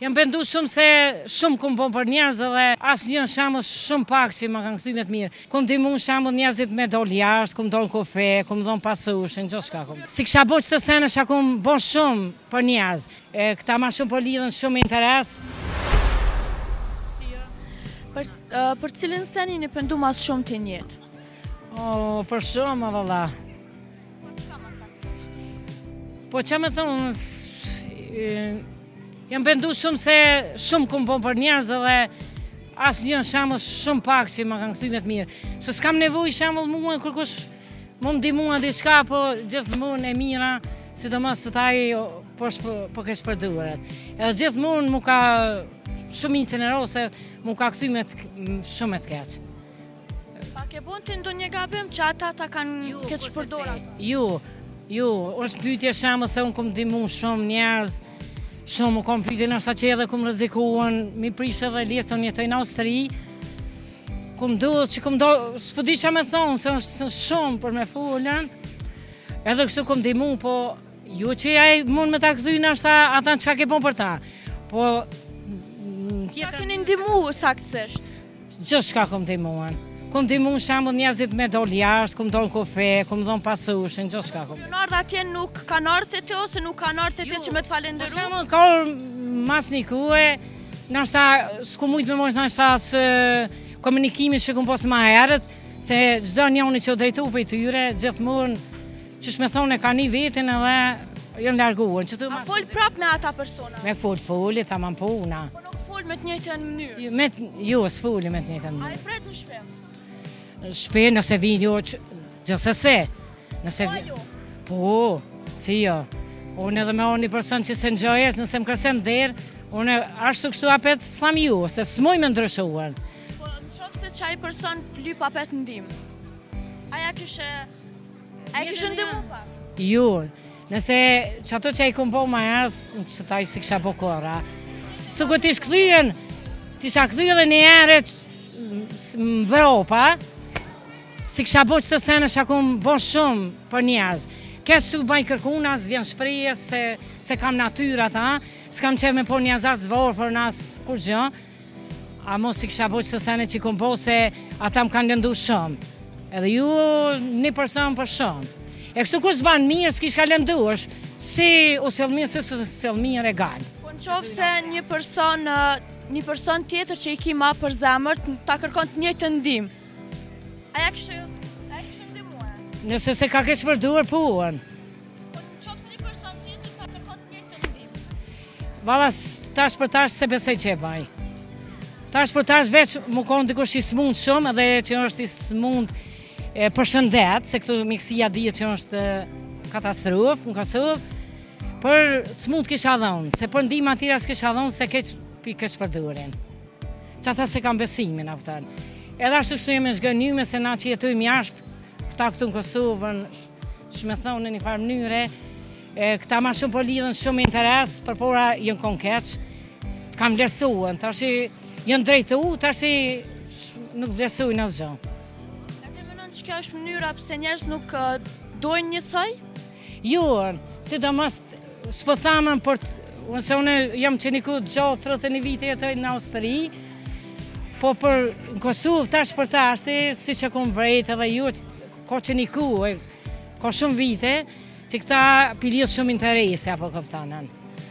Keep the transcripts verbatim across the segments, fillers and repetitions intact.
Jam pendu shumë se shumë kum bon për njerëz dhe asë një shembull shumë pak që ma kanë kthy me të mirë. Kum ti mund shembull njerëzit me dol jashtë, kum dol kafe, kum dhon pasushën, çdo shka kum. Si kisha bo çdo sene sha kum bon shumë për njerëz. E këta ma shumë po lidhen shumë interes. Për, uh, për cilin senin e pendu mas shumë të njët? O, për shumë, valla. Po që me thonë, jam pendu shumë se shumë kum bon për njerëz dhe asë një shembull shumë pak që ma kanë kthy me të mirë. Se s'kam nevojë shembull mua kërkush më ndihmua diçka, po gjithmonë e mira, sidomos të taj po, po kesh për duret. Edhe gjithmonë mu ka shumicën e rose, mu ka kthy me shumë të keq. Pa ke bon të ndonjë gabim që ata ta kanë keq shpërdorat? Ju, ju, është pyetje shembull se unë kum ndihmu shumë njerëz, shumë u kom pyetje nështë që edhe kum rrezikuan, mi prish edhe letë unë jetoj në Austri, kum duhet që kum do, s'po di çfarë me thonë, se është shumë për me folën, edhe kështu kum ndihmu, po ju që ai mund me ta kthy nështë ata çka ke bon për ta, po Çka keni ndihmu saktësisht? Gjithçka kum ndihmuan. Kum ndihmu shembull njerëzit me dol jashtë, kum dol kafe, kum dhon pasushën, gjithçka kum. Ju ardha atje nuk kanë ardhur te ose nuk kanë ardhur te që me të falenderu? Për shembull ka mas një kuë, nështë s'ku mujt me mojt nështë së komunikimi që kum posë ma herët, se çdo njëri që u drejtu për i tyre, gjithmonë që shme thonë e ka një vetin edhe jënë larguën. A fol prap me ata persona? Me fol, foli, ta man puna. Po nuk fol me të njëjtën mënyrë? Me, jo, s'foli me të njëjtën mënyrë. A i pret në shpe? Shpe nëse vinë jo, gjithsesi. Nëse Po jo? Po, si jo. Unë edhe me unë një person që se nxojes, nëse më kërsen derë, unë ashtu kështu apet s'lam ju, se s'moj me ndryshuar. Po në qofë se që ai person të lyp apet ndim, aja kishe, aja kishe ndimu pak? Ju, nëse që ato që i kum po ma erdhë, që taj si kisha po kora. Së ku t'ish këthyën, t'isha këthyë edhe një ere më Evropa, si kisha po që të sene që kum bo shumë për njerëz. Kesh su baj kërkunas, vjen shpreje se, se kam natyra ta, s'kam qef me po njerëz as dvorë për nas kur gjë, a mos si kisha po që të sene që kum po se ata më kanë lëndu shumë. Edhe ju një person për shumë. E kështu kur s'ban mirë, s'kish ka lëndu, është si o sel mirë, si o sel mirë e gallë. Po në qofë se një person, një person tjetër që i ki ma për zemër, ta kërkon të njëjtë ndim, aja kishë, aja kishë ndimua? Nëse se ka kesh përduar, puën. Po në qofë se një person tjetër ta kërkon të njëjtë ndim? Vala, tash për tash se besej që e baj. Tash për tash veç më konë dikush i smund shumë, edhe që është i smund për shëndet, se këtu miksia dhjetë që është katastrofë, në Kosovë, për smund kisha dhonë, se për ndihma tira s'kisha dhonë, se keq pi kesh përdurin. Që ata se kam besimin, aftan. Edhe ashtu kështu jemi zhgënyme, se na që jetujmë jashtë, këta këtu në Kosovën, shme thonë në një farë mënyre, këta ma shumë po lidhen shumë interes, për pora jënë kon keq, të kam vlerësuën, tash jënë drejtu, tash nuk vlerësuin asgjë. Që kjo është mënyra pëse njerëz nuk uh, dojnë njësoj? Jo, sidomos s'po thamën, por se unë jam që një ku gjatë tridhjetë e një vite jetoj në Austri, po për në Kosovë tash për tash, si që kom vrejt edhe ju, ka që një ku, ka shumë vite, që këta piljet shumë interesi, apo këptanën.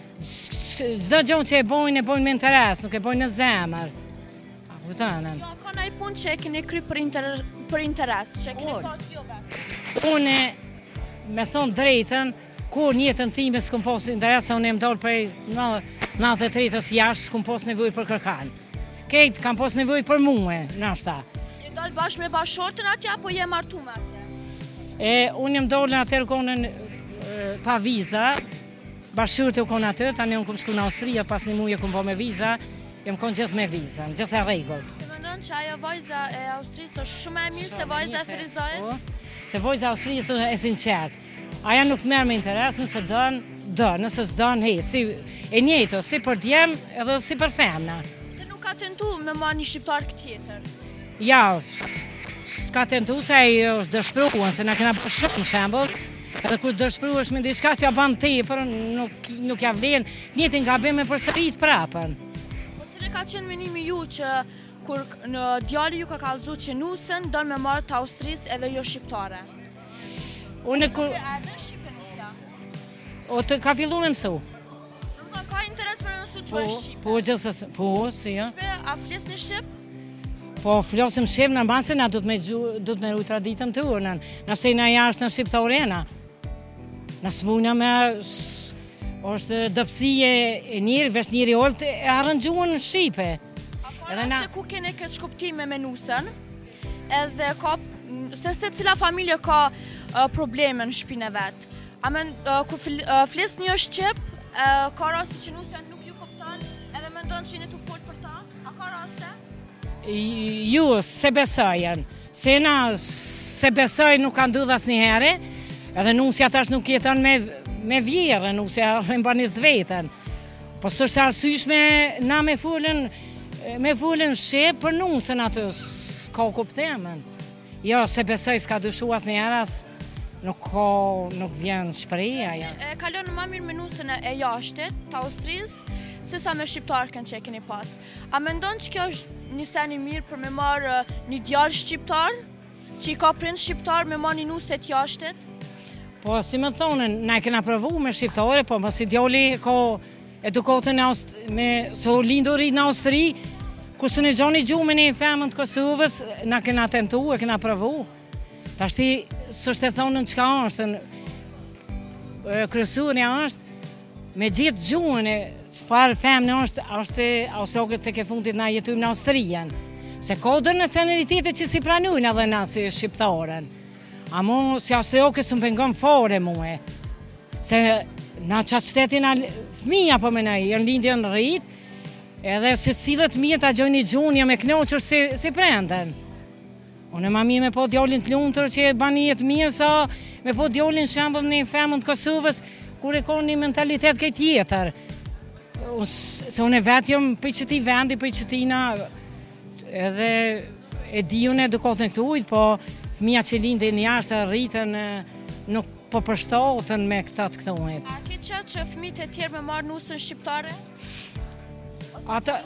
Çdo gjë që e bojnë, e bojnë me interes, nuk e bojnë në zemër. Jo, ka në i punë që e keni kry për, inter, për interes, që e keni pas jo vetë? Unë, me thonë drejten, kur njëtën time s'kum pas interes, unë e më dollë për nëntëdhjetë e tretës jashtë, s'kum pas nevoj për kërkan. Kejtë kam pas nevoj për muë, nashta. Je dollë bashkë me bashkëshortën atja, po je martu me atje? E, unë jam dollë në atërë konën pa viza, bashkëshortë u konë atër, tani unë kum shku në Austria, pas një muje kum po me viza, jem konë gjithë me vizën, gjithë e regullt. Të mendon që ajo vajza e Austrisë është shumë e mirë se vajza e Firizajt? Se vajza e Austrisë është e sinqertë. Aja nuk merë me interes, nëse dënë, dënë, nëse s'dënë, hej, si e njëjto, si për djemë edhe si për femna. Se nuk ka tentu me ma një shqiptar këtjetër? Ja, ka tentu se ajo është dëshpruan, se na kena për shumë në shembull, Edhe kur dëshpëruesh me diçka që ja ban tepër, nuk, nuk ja vlen, njëtin gabim e përsërit prapën. Po cili ka qenë menimi ju që kur në djali ju ka kallëzu që nusën don me marrë të Austrisë edhe jo shqiptare? Unë kur... A edhe shqipe nusja? O të ka fillu me mësu. Domethënë ka interes për me mësu që është shqipe? Po, gjithsesi, po, si ja. Shqipe, a flisni shqip? Po, flasim shqip në base na du të me, du të me rujt traditën të urën. Nëpse na jashtë në shqiptarena. Në smuna me... është dëpsie e njëri, vesh njëri olt e arrëngjuën në Shqipe. A para se ku kene këtë shkuptime me nusën, edhe ka... se se cila familje ka uh, probleme në shpinë e vetë. Amen, uh, ku fl uh, flis një Shqip, uh, ka rasti që nusja nuk ju kupton, edhe mendon që jeni të fort për ta? A ka raste? Ju, se besojën. Se na, se besoj nuk kanë ndodhur asnjëherë, edhe nusja tash nuk jeton me, me vjerë, nusja rrimbanis vetën. Po s'është arsyeshme na me folën, me folën shqip për nusën atë, s'ka kuptimin. Jo, se besoj s'ka dyshu asnjëherë as nuk ka, nuk vjen shpreha ja. E kalon më mirë me nusën e jashtit, të Austrisë, se sa me shqiptarkën që e keni pas. A mendon që kjo është një sen i mirë për me marrë një djalë shqiptar, që i ka prind shqiptar me marrë një nusë të jashtit? Po, si më thonën, na e kena provu me shqiptare, po mos i djali ka edukatën me so lindur në Austri, kurse në gjoni gjumin e femën të Kosovës, na kena tentu, e kena provu. Tashti, s'është e thonën çka është, kryesuria është, me gjithë gjuhën e çfarë femën është, është austrokët tek e fundit na jetojmë në Austrinë. Se ka dër nacionalitete që si pranojnë edhe na si shqiptarën. A mu si austriokë s'm pengon fare mua. Se na qatë shtetin fëmija po me nej, janë lindje në rrit, edhe se cilët mirë ta gjojnë i gjuhën, jam e knoqër si, si prenden. Unë e ma mirë me po djallin të lumëtër që e bani jetë mirë, sa me po djallin shembëll një femën të Kosovës, kur e ka një mentalitet këtë tjetër. Se unë e vetë jam për qëti vendi, për qëtina, edhe e di unë edukatën këtë ujtë, po fëmija që lindin jashtë rritën, nuk po përshtatën me këtat këtë ujtë. A ke qëtë që fëmijët e tjerë me marrë nusën shqiptare? Ata...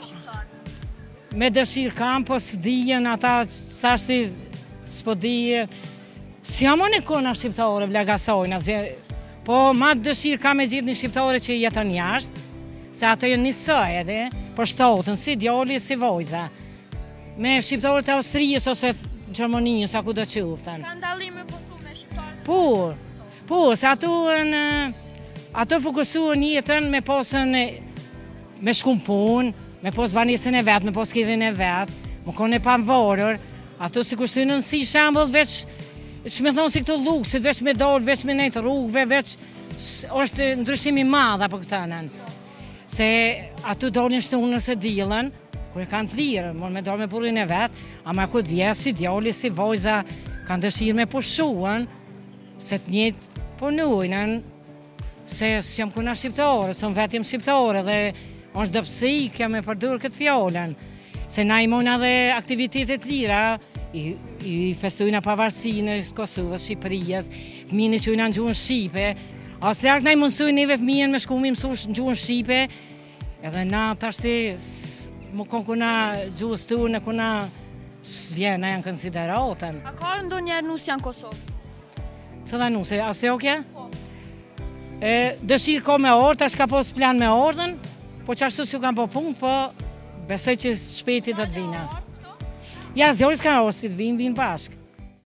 Me dëshirë kam, po s'dijen, ata sashti s'po dijen. Si jam unë e kona shqiptare, vlegasojnë, po ma dëshirë kam e gjithë një shqiptare që jeton jashtë, se ato jënë njësoj edhe, për shtatën, si djali, si vojza. Me shqiptarët e Austrijës ose Gjermonijës, a ku do qëftën. Ka ndalime po thu me shqiptarët? Po, po, se ato në... ato fokusuën jetën me posën me shkum punë, me posë banisën e vetë, me posë kidhin e vetë, më kone pa më varër, ato si kushtu në nësi shambull, veç, që me thonë si këto luksit, veç me dollë, veç me nejtë rrugëve, veç, është ndryshimi madha për këtënën. Se ato dollin shtunës e dilën, kur e kanë të lirë, mor me dollë me burin e vetë, ama këtë vjesë, si djalli, si vojza, kanë dëshirë me pushuan, se të njëtë punujnën, se s'jam kuna shqiptore, se më vetë jem shqiptore, dhe është dëpsi, kja me përdurë këtë fjallën. Se na i mona dhe aktivitetet lira, i, i festujna pavarësinë, Kosovës, Shqipërijës, fëmijën që ujna në gjuhën Shqipe. Austriak na i mundësuj neve fëmijën me shkumi mësush në gjuhën Shqipe, edhe na tashti, më konë kuna gjuhës të në kuna s'vjena janë konsideratën. A ka ndo njerë nusja në Kosovë? Cëla nusja, Austriakja? Po. Dëshirë ko me orë, tash ka pos plan me ordën, po që ashtu s'ju kam po punë, po besoj që shpeti do të vina. Ja, zjoris ka orë, si të vinë, vinë bashkë.